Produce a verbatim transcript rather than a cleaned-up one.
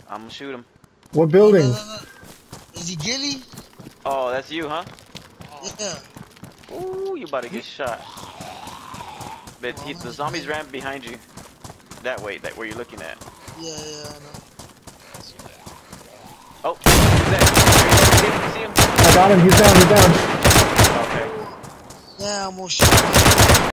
I'm gonna shoot him. What building? No, no, no, no. Is he Gilly? Oh, that's you, huh? Yeah. Ooh, you about to get shot. But he, the zombies ran behind you. That way, that where you're looking at. Yeah, yeah, I know. Oh, who's that? You see him? I got him. He's down. He's down. Okay. Yeah, I'm gonna shoot him.